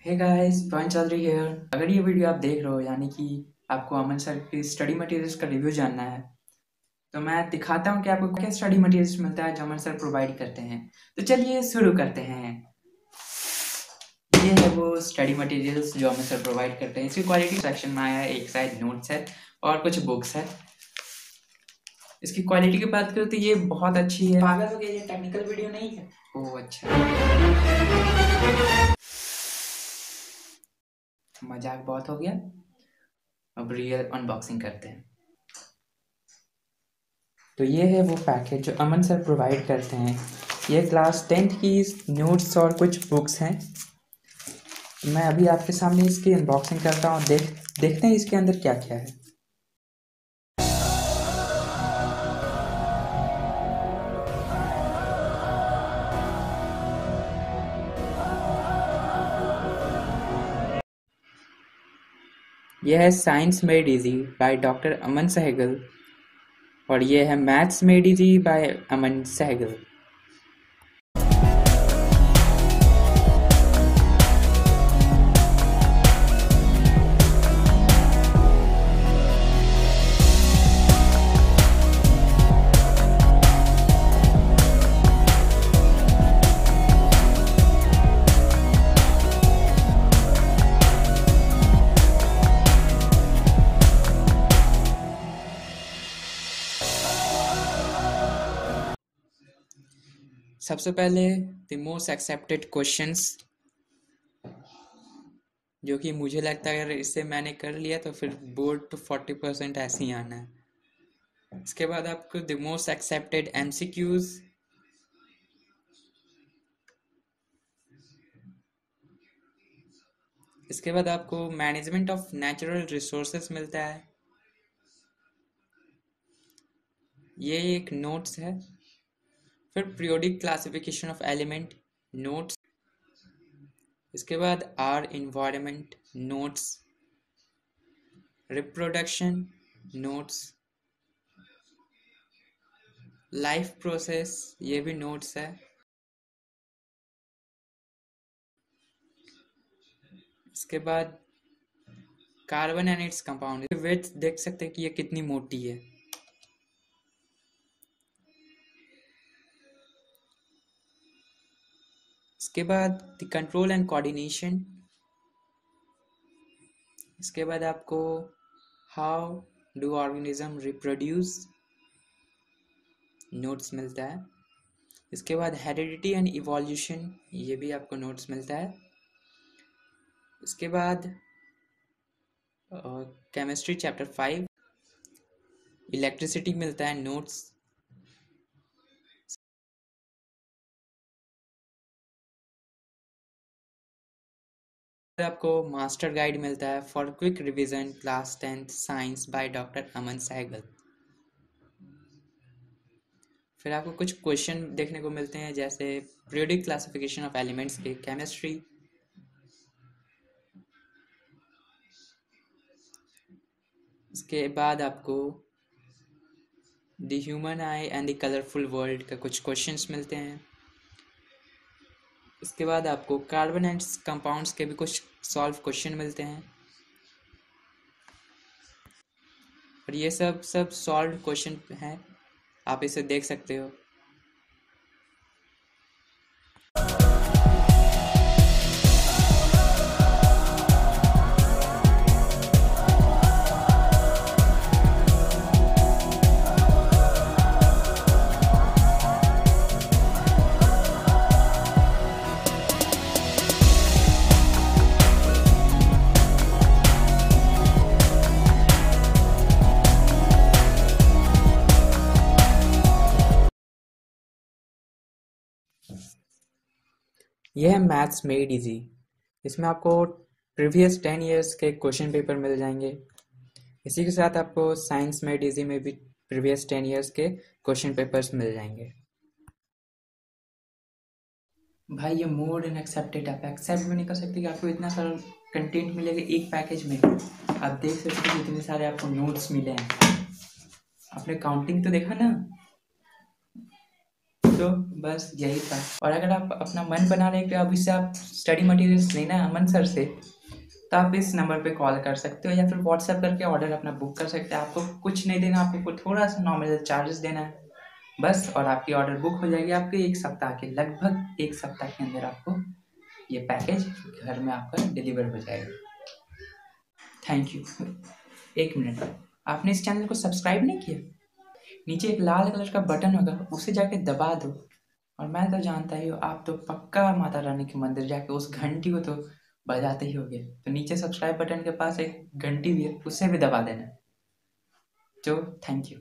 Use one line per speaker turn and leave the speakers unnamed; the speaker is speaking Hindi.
Hey guys, Pawan Chaudhary here. अगर ये वीडियो आप देख रहे हो यानी कि आपको अमन सर की स्टडी मटेरियल्स का रिव्यू जानना है, तो मैं दिखाता हूँ कि आपको क्या स्टडी मटेरियल्स मिलता है जो अमन सर प्रोवाइड करते हैं। तो चलिए शुरू करते हैं। ये है वो स्टडी मटेरियल्स जो अमन सर प्रोवाइड करते हैं। इसकी क्वालिटी सेक्शन में आया है, एक साइड नोट्स है और कुछ बुक्स है। इसकी क्वालिटी की बात करूँ तो ये बहुत अच्छी है। पागल हो गया, ये टेक्निकल वीडियो नहीं है। ओह अच्छा, मजाक बहुत हो गया। अब रियल अनबॉक्सिंग करते हैं। तो ये है वो पैकेज जो अमन सर प्रोवाइड करते हैं। ये क्लास 10th की नोट्स और कुछ बुक्स हैं। मैं अभी आपके सामने इसकी अनबॉक्सिंग करता हूँ। देखते हैं इसके अंदर क्या क्या है। यह है science made easy by doctor Aman Sehgal और यह है maths made easy by Aman Sehgal. सबसे पहले द मोस्ट एक्सेप्टेड क्वेश्चंस, जो कि मुझे लगता है अगर इससे मैंने कर लिया तो फिर बोर्ड तो 40% ऐसे ही आना है। इसके बाद आपको द मोस्ट एक्सेप्टेड एमसीक्यूज, इसके बाद आपको मैनेजमेंट ऑफ नेचुरल रिसोर्सेस मिलता है। ये एक नोट्स है। फिर periodic classification of element notes, इसके बाद our environment notes, reproduction notes, life process ये भी नोट्स है। इसके बाद कार्बन एंड इट्स कंपाउंड, विड्थ देख सकते हैं कि ये कितनी मोटी है। इसके बाद द कंट्रोल एंड कोऑर्डिनेशन, इसके बाद आपको how do organism reproduce notes मिलता है। इसके बाद हेरिडिटी एंड इवोल्यूशन, ये भी आपको नोट्स मिलता है। इसके बाद केमिस्ट्री चैप्टर 5 इलेक्ट्रिसिटी मिलता है नोट्स। आपको मास्टर गाइड मिलता है for quick revision class 10th science by doctor Aman Sehgal. फिर आपको कुछ क्वेश्चन देखने को मिलते हैं, जैसे पीरियोडिक क्लासिफिकेशन ऑफ एलिमेंट्स के केमिस्ट्री। इसके बाद आपको the human eye and the colourful world का कुछ क्वेश्चंस मिलते हैं। इसके बाद आपको कार्बन एंड कंपाउंड्स के भी कुछ सॉल्व क्वेश्चन मिलते हैं और ये सब सॉल्व क्वेश्चन हैं, आप इसे देख सकते हो। यह है मैथ्स मेड इजी। इसमें आपको प्रीवियस 10 ईयर्स के क्वेश्चन पेपर मिल जाएंगे। इसी के साथ आपको साइंस मेड इजी में भी प्रीवियस 10 ईयर्स के क्वेश्चन पेपर्स मिल जाएंगे। भाई ये मोड एंड एक्सेप्टेड, आप एक्सेप्ट भी नहीं कर सकते कि आपको इतना सारा कंटेंट मिलेगा एक पैकेज में। आप देख सकते हैं इतने सारे आपको नोट्स मिले हैं। आपने काउंटिंग तो देखा ना। तो बस यही था। और अगर आप अपना मन बना रहे कि अब इससे आप स्टडी मटेरियल्स लेना है अमन सर से, तो आप इस नंबर पे कॉल कर सकते हो या फिर व्हाट्सएप करके ऑर्डर अपना बुक कर सकते हैं। आपको कुछ नहीं देना, आपको थोड़ा सा नॉमिनल चार्जेस देना है बस, और आपकी ऑर्डर बुक हो जाएगी। आपके एक सप्ताह के, लगभग एक सप्ताह के अंदर आपको ये पैकेज घर में आपका डिलीवर हो जाएगा। Thank you. एक मिनट, आपने इस चैनल को सब्सक्राइब नहीं किया? नीचे एक लाल कलर का बटन होगा, उसे जाके दबा दो। और मैं तो जानता ही हूँ, आप तो पक्का माता रानी के मंदिर जाके उस घंटी को तो बजाते ही होगे। तो नीचे सब्सक्राइब बटन के पास एक घंटी भी है, उसे भी दबा देना। तो थैंक यू।